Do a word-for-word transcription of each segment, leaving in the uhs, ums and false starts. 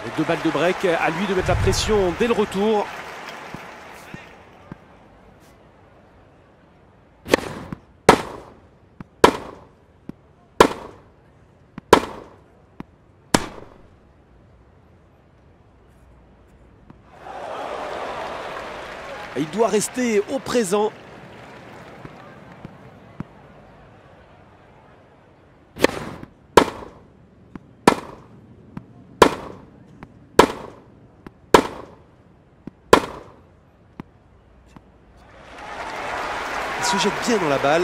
Deux balles de break, à lui de mettre la pression dès le retour. Il doit rester au présent. Il se jette bien dans la balle.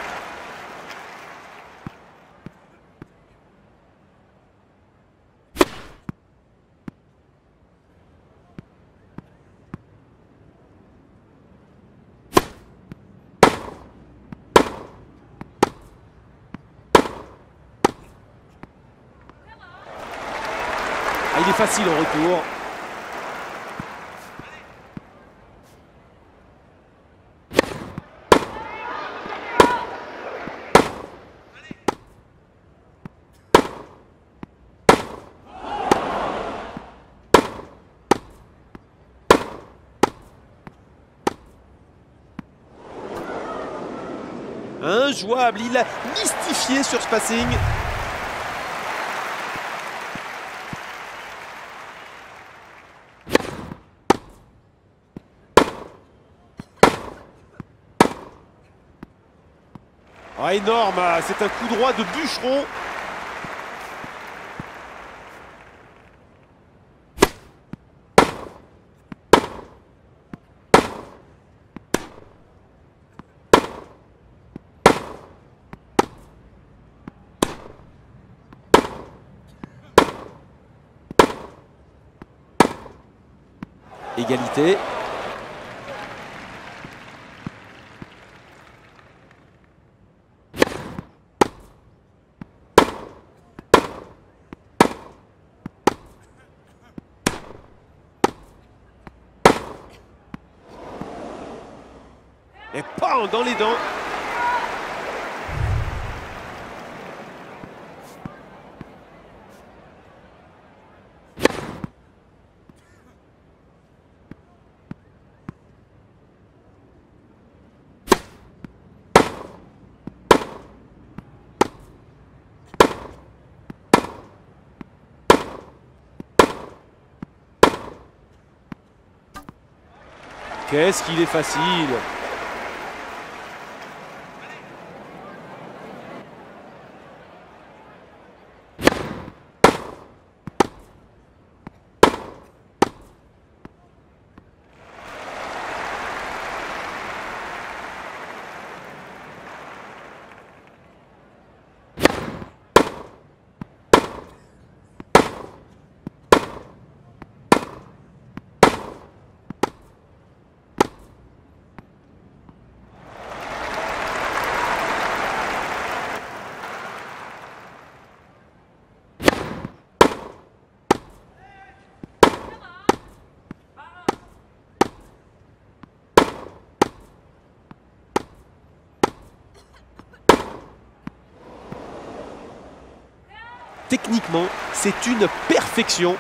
Ah, il est facile en retour. Injouable, il a mystifié sur ce passing. Ah, énorme, c'est un coup droit de bûcheron. Égalité. Et pas dans les dents. Qu'est-ce qu'il est facile! Techniquement, c'est une perfection.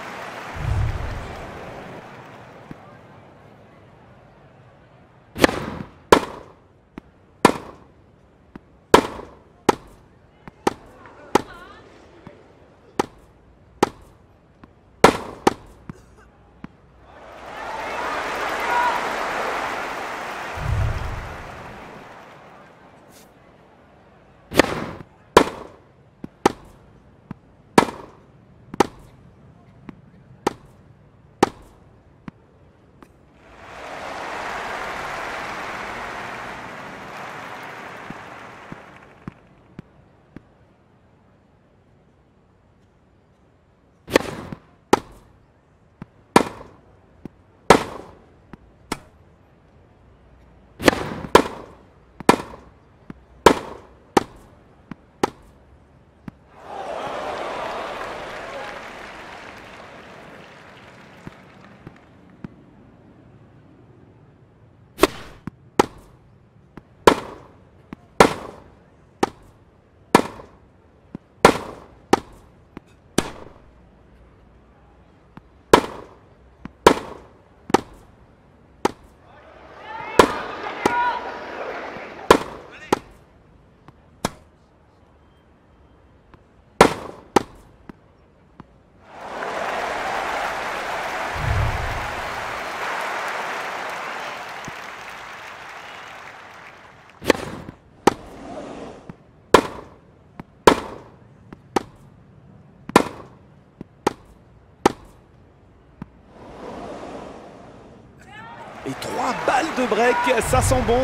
Et trois balles de break, ça sent bon.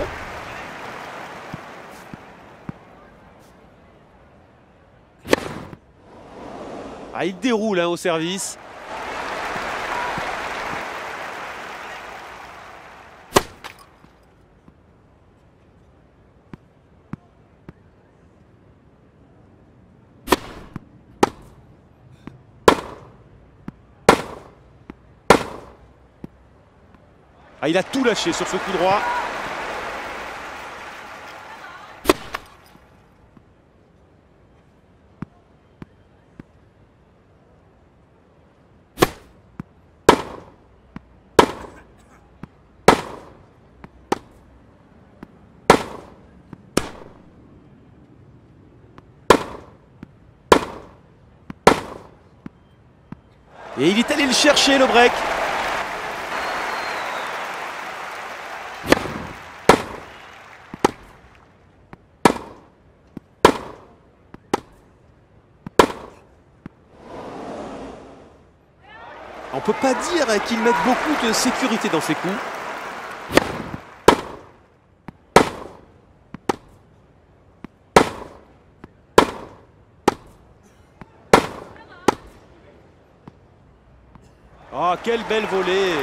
Ah, il déroule hein, au service. Ah, il a tout lâché sur ce coup droit. Et il est allé le chercher, le break. On ne peut pas dire qu'il mette beaucoup de sécurité dans ses coups. Oh, quelle belle volée!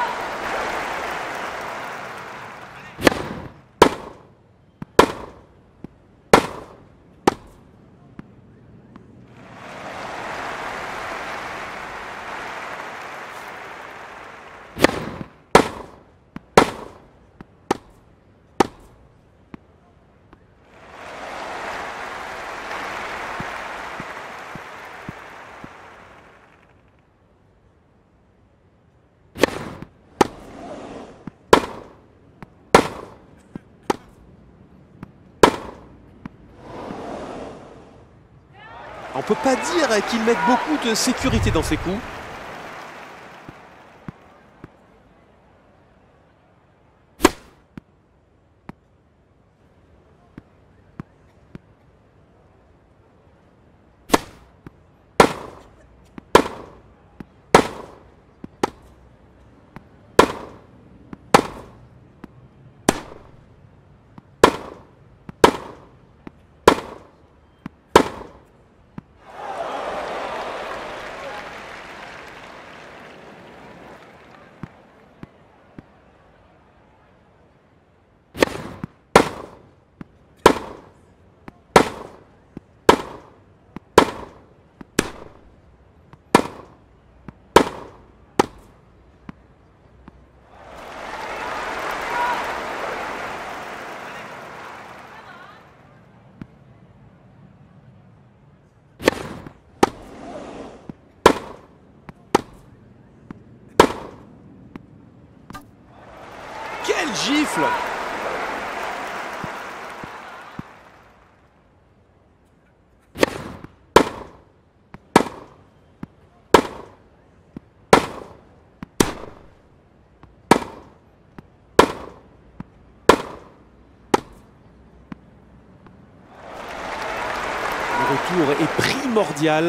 On ne peut pas dire qu'il mette beaucoup de sécurité dans ses coups. Quelle gifle! Le retour est primordial.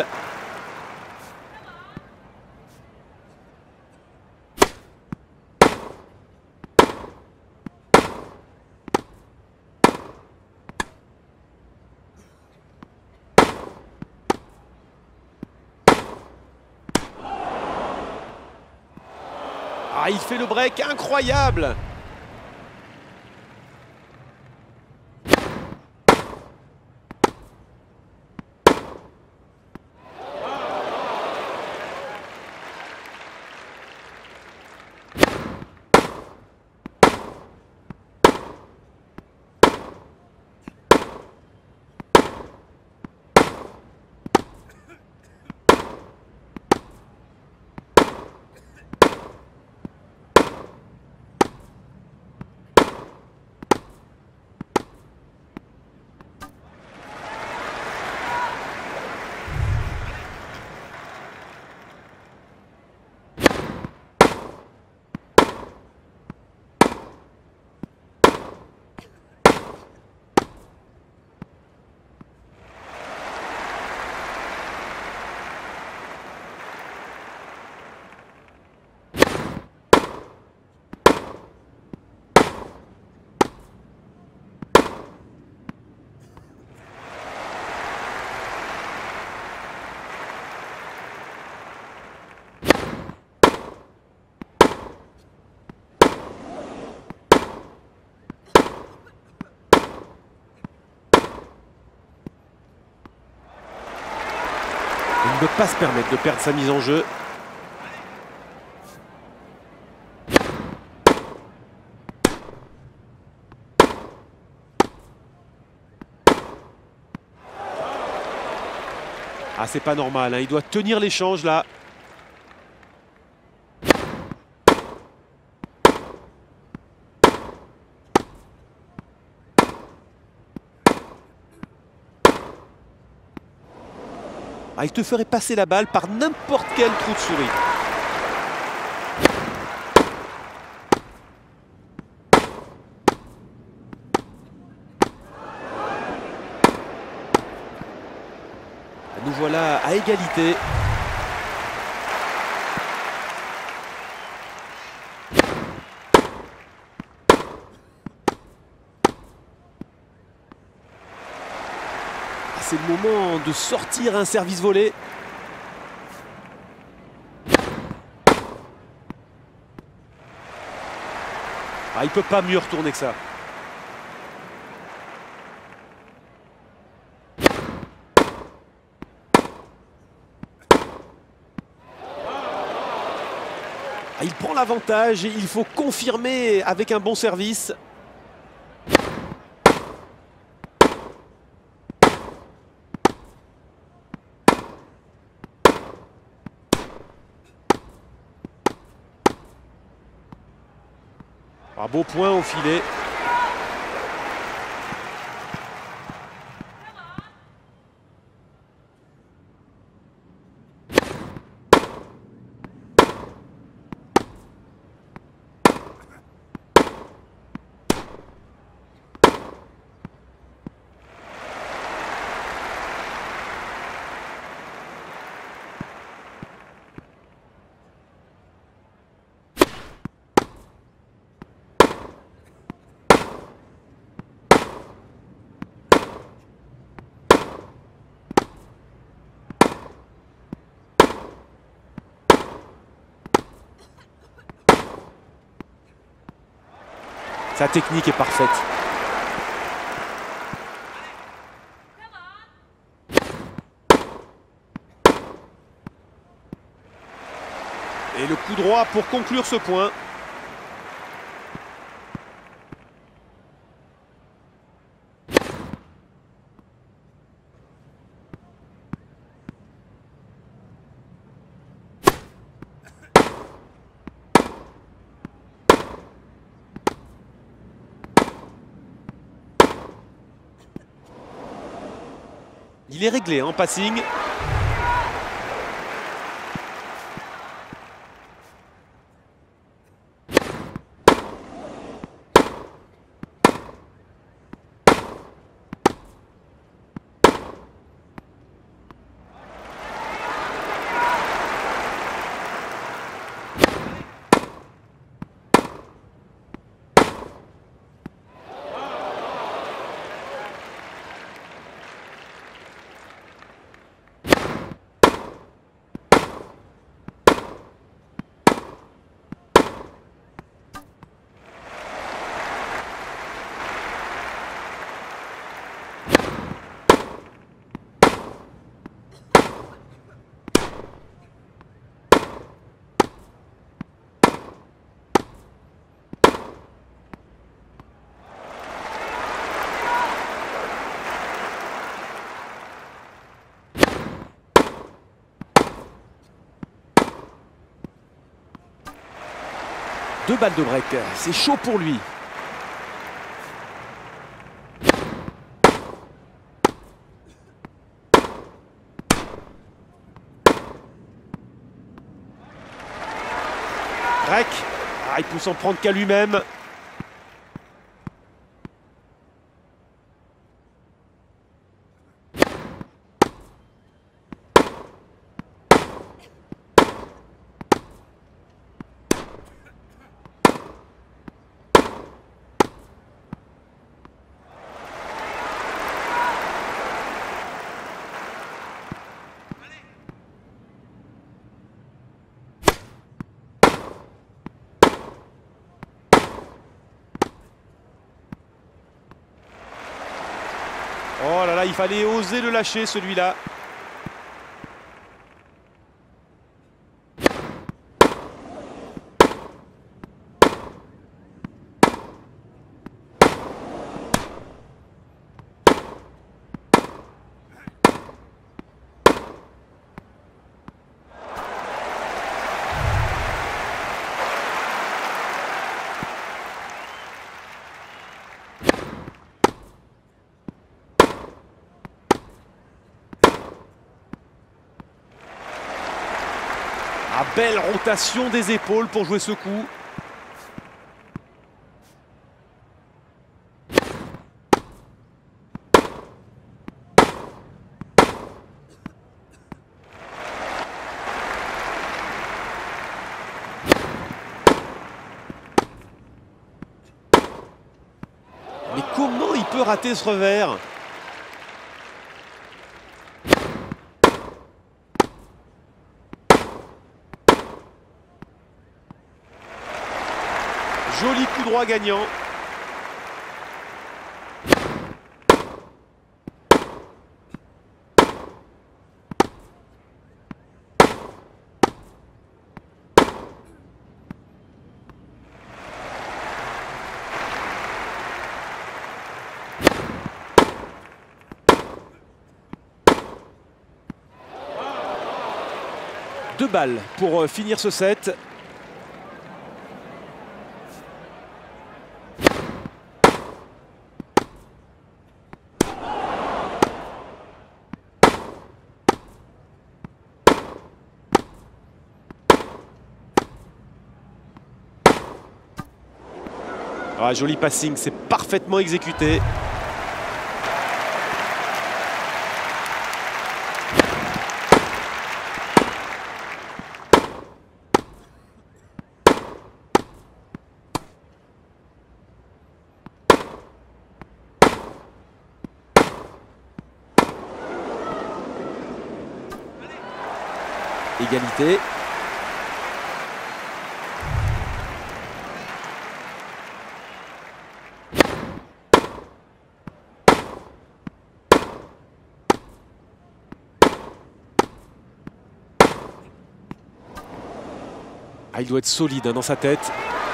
Ah, il fait le break incroyable! pas se permettre de perdre sa mise en jeu. Ah, c'est pas normal, hein. Il doit tenir l'échange là. Ah, il te ferait passer la balle par n'importe quel trou de souris. Nous voilà à égalité. C'est le moment de sortir un service volé. Ah, il ne peut pas mieux retourner que ça. Ah, il prend l'avantage et il faut confirmer avec un bon service. Un beau point au filet. Sa technique est parfaite. Et le coup droit pour conclure ce point. Il est réglé en passing. Deux balles de break, c'est chaud pour lui. Break, ah, il peut s'en prendre qu'à lui-même. Oh là là, il fallait oser le lâcher celui-là. Belle rotation des épaules pour jouer ce coup. Mais comment il peut rater ce revers? Joli coup droit gagnant. Deux balles pour finir ce set. Ah, joli passing, c'est parfaitement exécuté. Égalité. Ah, il doit être solide hein, dans sa tête.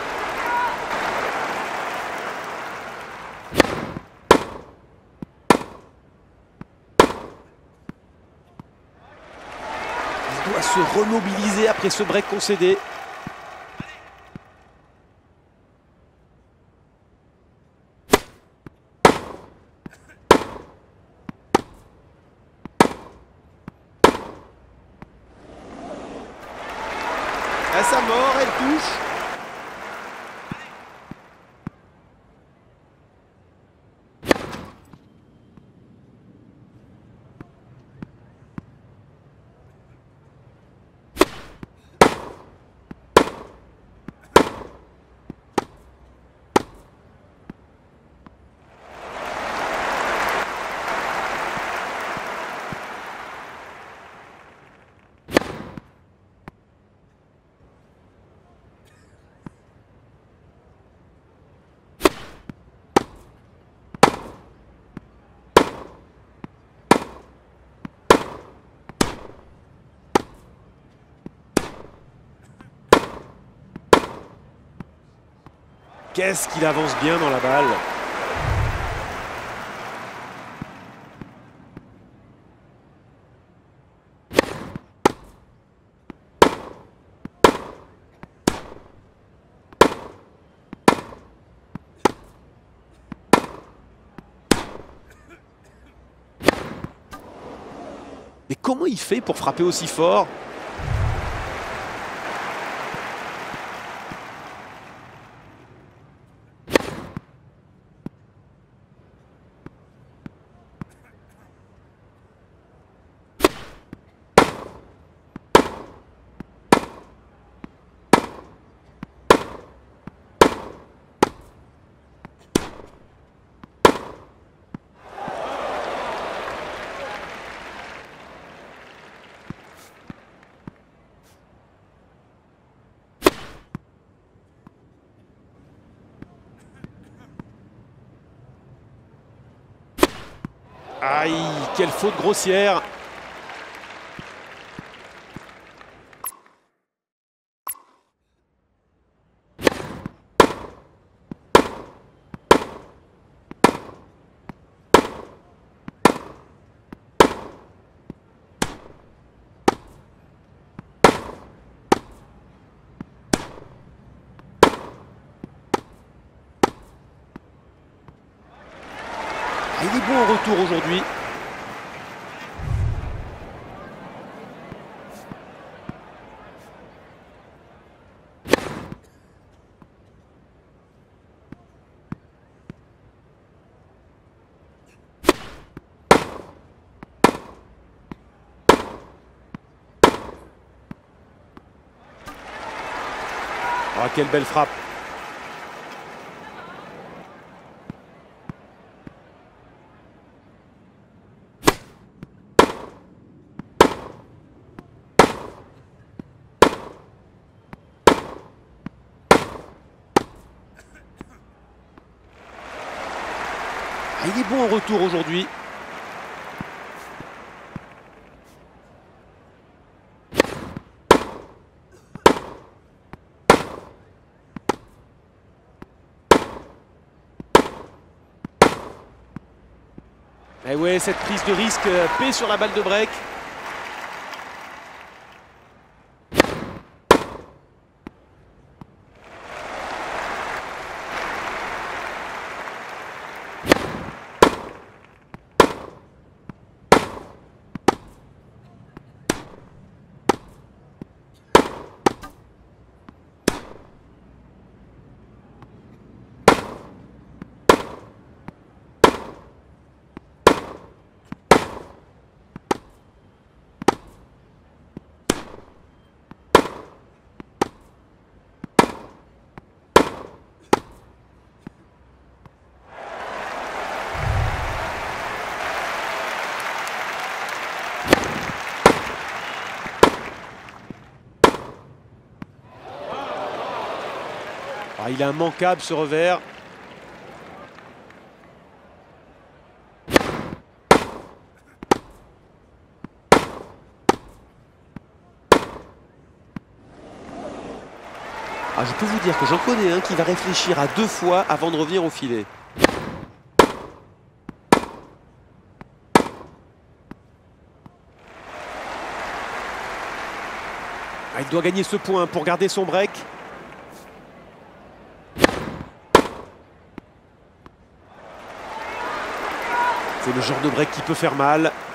Il doit se remobiliser après ce break concédé. À sa mort, elle touche. Qu'est-ce qu'il avance bien dans la balle. Mais comment il fait pour frapper aussi fort? Aïe, quelle faute grossière. Il est bon en retour aujourd'hui. Oh, quelle belle frappe. Ah, il est bon en retour aujourd'hui. Et ouais, cette prise de risque paie sur la balle de break. Ah, il est immanquable ce revers. Ah, je peux vous dire que j'en connais un qui va réfléchir à deux fois avant de revenir au filet. Ah, il doit gagner ce point pour garder son break. C'est le genre de break qui peut faire mal.